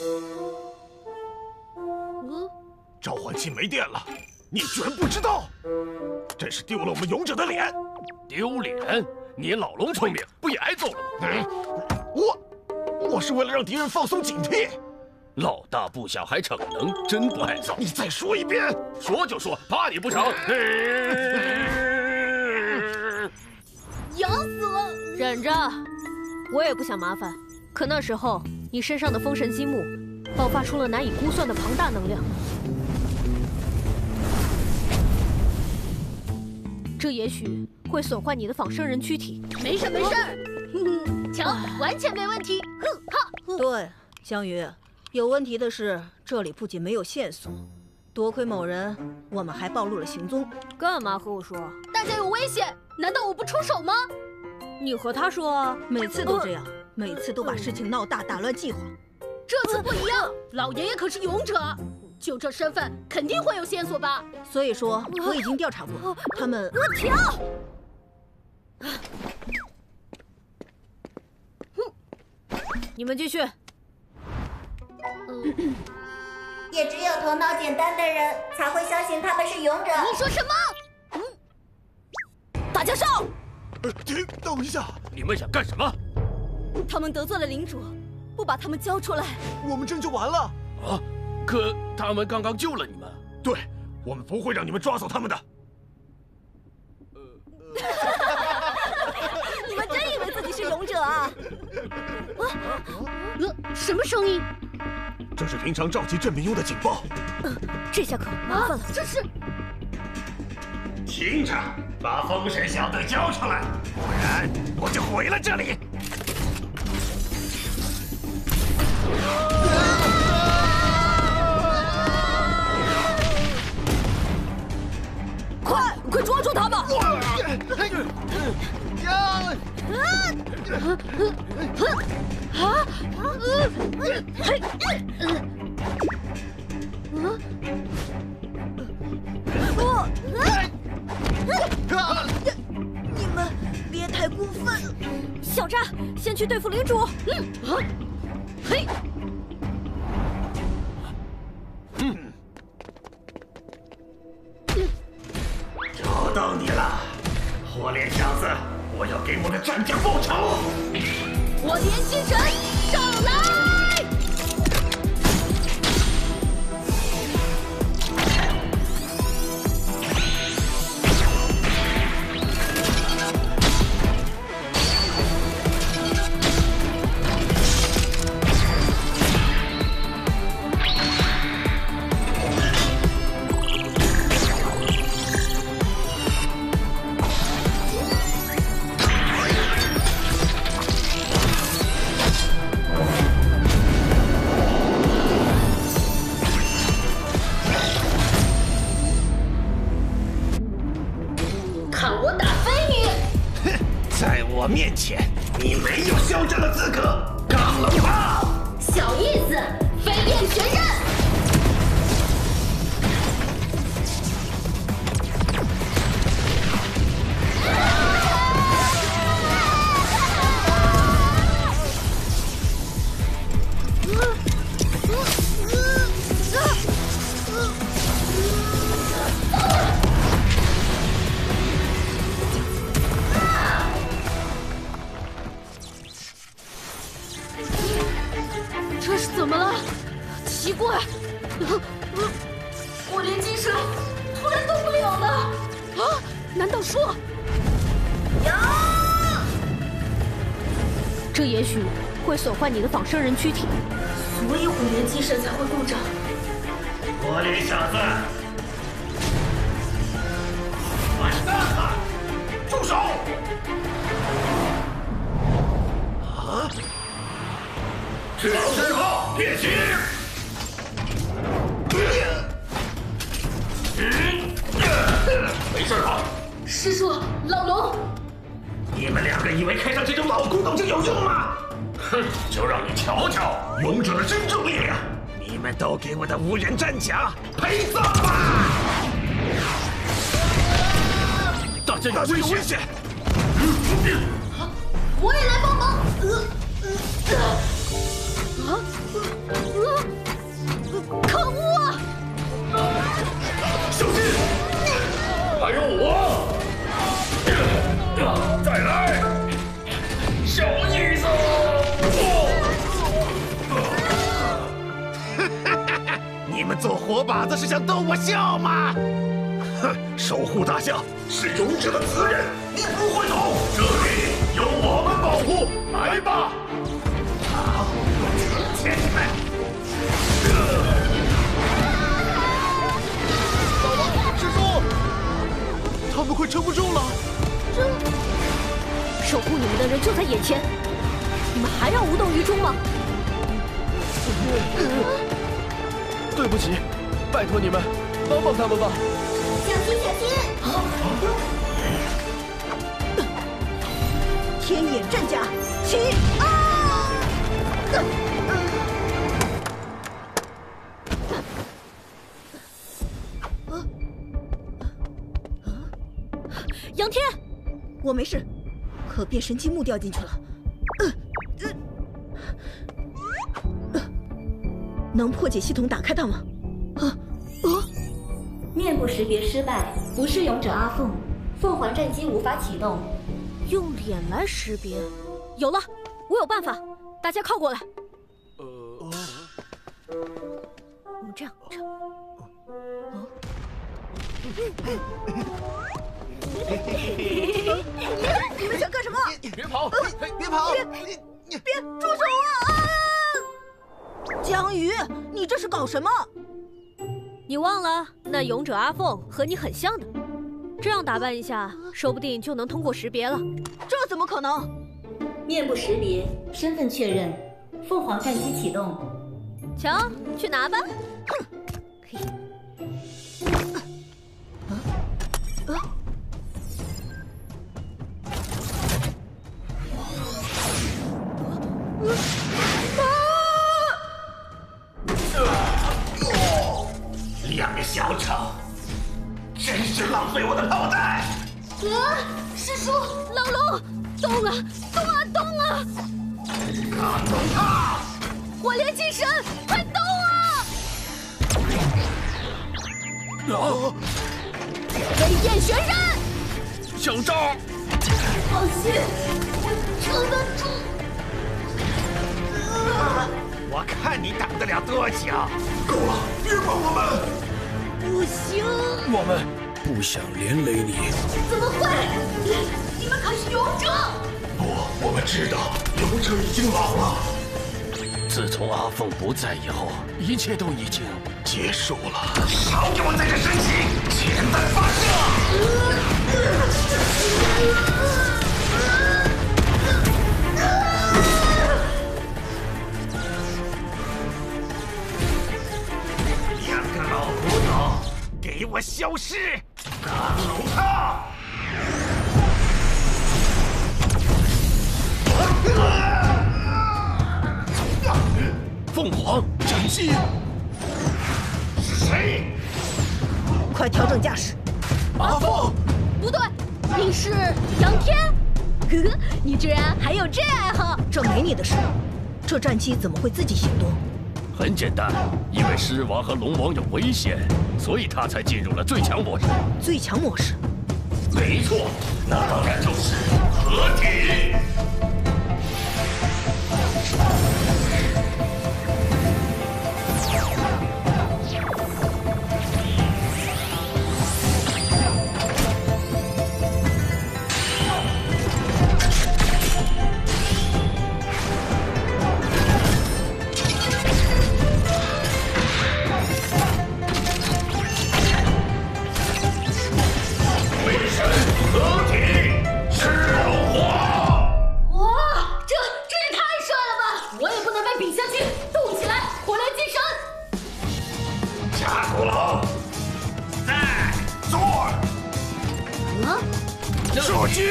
召唤器没电了，你居然不知道，真是丢了我们勇者的脸！ 丢脸？你老龙聪明，不也挨揍了吗？ 我是为了让敌人放松警惕。 老大不小还逞能，真不爱揍。 你再说一遍。 说就说，怕你不成？ 痒死了！ 忍着，我也不想麻烦。可那时候你身上的风神积木爆发出了难以估算的庞大能量，这也许会损坏你的仿生人躯体。 没事没事，瞧，完全没问题。哼哈！ 对，香鱼，有问题的是这里不仅没有线索，多亏某人，我们还暴露了行踪。 干嘛和我说？ 大家有危险，难道我不出手吗？ 你和他说啊， 每次都这样，每次都把事情闹大，打乱计划。 这次不一样，老爷爷可是勇者，就这身份，肯定会有线索吧？ 所以说，我已经调查过，他们。 跳！ 你们继续。 也只有头脑简单的人才会相信他们是勇者。 你说什么？ 大家上！ 停，等一下， 你们想干什么？ 他们得罪了领主，不把他们交出来， 我们真就完了。 啊！可他们刚刚救了你们。 对，我们不会让你们抓走他们的。 你们真以为自己是勇者啊？ 什么声音？ 这是平常召集镇民用的警报。 这下可麻烦了。 这是。 听着，把风神小队交出来，不然我就毁了这里。 快抓住他们！你们别太过分！ 小扎，先去对付领主。 嘿！ 找到你了，火脸小子！我要给我的战将报仇！ 火莲精神，上来！ 我面前，你没有嚣张的资格。钢龙炮， 小意思，飞燕旋刃。这是怎么了？奇怪，我连精神突然动不了了。啊？难道说？ 这也许会损坏你的仿生人躯体， 所以火莲精神才会故障。 火脸小子，完蛋了！住手！啊！赤身号变形！没事吧？ 师叔，老龙， 你们两个以为开上这种老古董就有用吗？哼，就让你瞧瞧勇者的真正力量！你们都给我的无人战甲陪葬吧！ 大家有危险！ 我也来帮忙。 反用我！再来，小意思。 你们做活靶子是想逗我笑吗？哼，守护大象是勇者的责任，你不会懂。这里有我们保护，来吧！好，我请见你们。 老王，师叔，他们快撑不住了。 守护你们的人就在眼前，你们还要无动于衷吗？ 对不起，拜托你们帮帮他们吧。 小心小心！ 天野战甲起！ 杨天， 我没事，可变神积木掉进去了。能破解系统打开它吗？ 面部识别失败，不是勇者阿凤，凤凰战机无法启动。 用脸来识别，有了，我有办法，大家靠过来。我们这样。 你们想干什么？ 别跑！别跑！ 别住手啊！江鱼，你这是搞什么？ 你忘了那勇者阿凤和你很像的，这样打扮一下，说不定就能通过识别了。 这怎么可能？ 面部识别，身份确认，凤凰战机启动。 瞧，去拿吧。 两个小丑，真是浪费我的炮弹！ 师叔，老龙，动啊，动啊，动啊！ 看懂他！ 火莲精神，快动啊！飞燕旋刃， 小赵， 放心，我撑得住。 我看你挡得了多久！够了，别管我们！ 不行！ 我们不想连累你。 怎么会？你们可是勇者！ 不，我们知道勇者已经老了。 自从阿凤不在以后，一切都已经结束了。少给我在这生气！潜弹发两个老骨头，给我消失！大龙套！ 凤凰战机是谁？ 快调整驾驶！ 阿凤， 不对，你是杨天。呵呵，你居然还有这爱好！ 这没你的事。这战机怎么会自己行动？ 很简单，因为狮王和龙王有危险，所以他才进入了最强模式。 最强模式？ 没错，那当然就是合体。 射击！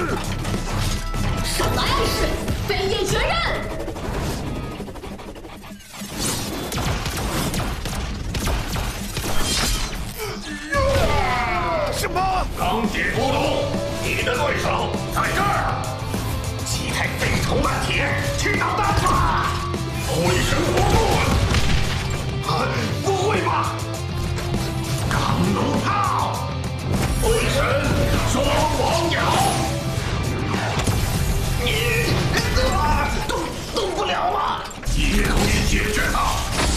上来暗示，飞燕旋刃！ 什么？钢铁咕咚！你的对手在这儿！几台飞头烂铁，去捣蛋吧！回神火盾！啊，不会吧？钢龙炮！回解决他！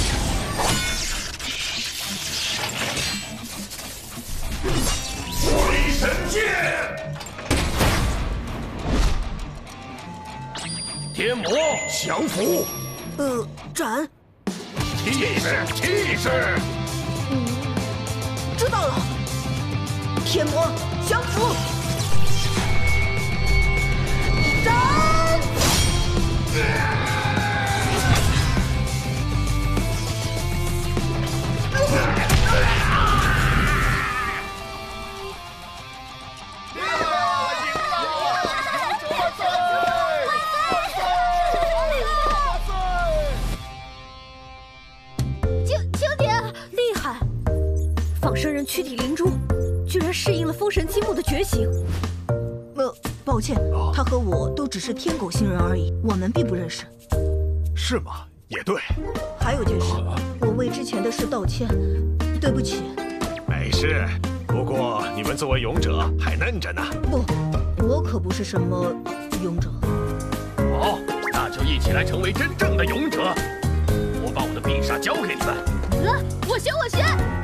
回神剑！ 天魔降服！ 斩！ 气势，气势！ 知道了。天魔降服！斩！ 厉害！仿生人躯体灵珠居然适应了风神积木的觉醒。 抱歉，他和我都只是天狗星人而已，我们并不认识。 是吗？也对。 还有件事，我为之前的事道歉，对不起。 没事，不过你们作为勇者还嫩着呢。 不，我可不是什么勇者。 好，那就一起来成为真正的勇者。我把我的必杀交给你们。 我学。